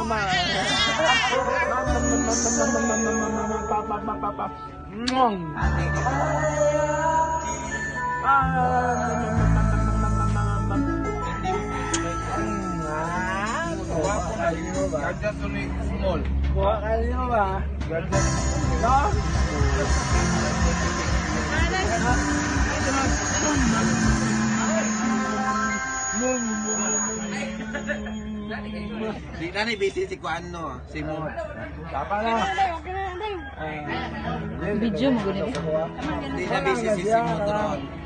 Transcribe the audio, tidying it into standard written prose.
Ganda tuloy small. Buha kayo ba? Ganda. No? Di na ni busy si Kuano, si Mo. Tapa na. Video mo ganito. Di na busy si Mo doon.